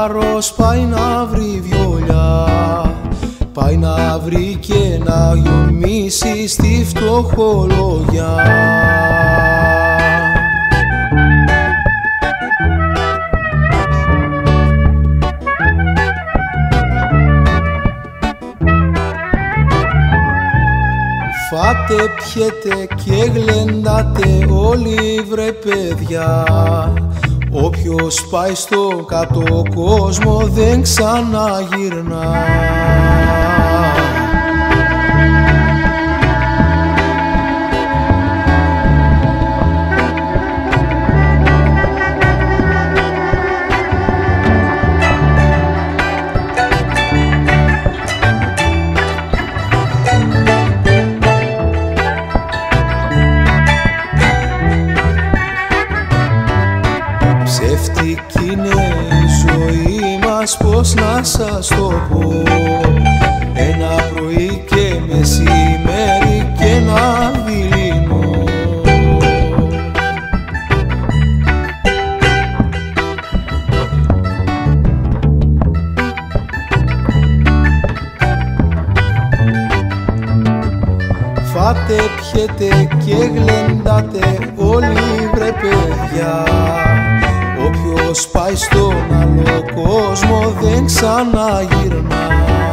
νεαρός πάει να βρει βιολιά, πάει να βρει και να γιομίσει στη φτωχολογιά. Φάτε, πιέτε και γλεντάτε όλοι βρε παιδιά, όποιος πάει στο κάτω κόσμο δεν ξαναγυρνά. Ψεύτικη είναι η ζωή μας, πώς να σας το πω. Ένα πρωί και μεσημέρι και ένα δειλινό. Φάτε, πιέτε και γλεντάτε όλοι βρε παιδιά, όποιος πάει στον άλλο κόσμο δεν ξαναγυρνά.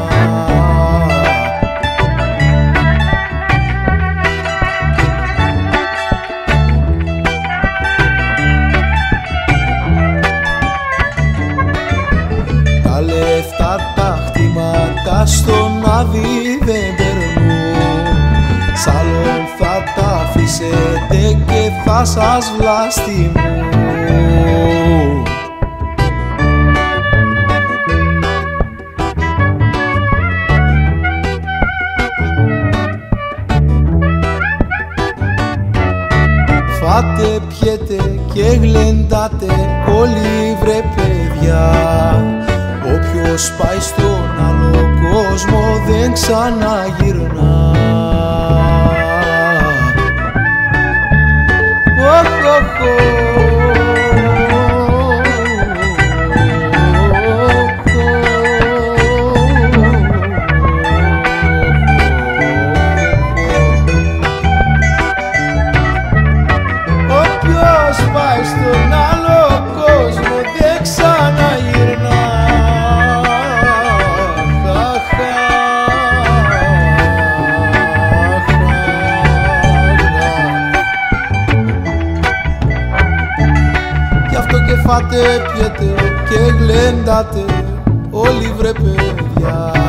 Τα λεφτά τα χτήματα στον άδει δεν περνούν, σ' άλλον θα τα αφήσετε και θα σας βλαστημούν. Φάτε, πιέτε και γλεντάτε όλοι βρε παιδιά, όποιος πάει στον άλλο κόσμο δεν ξαναγυρνά. Όποιος πάει στον άλλο κόσμο δεν ξαναγυρνά. Γι' αυτό και φάτε, πιέτε και γλεντάτε όλοι βρε παιδιά.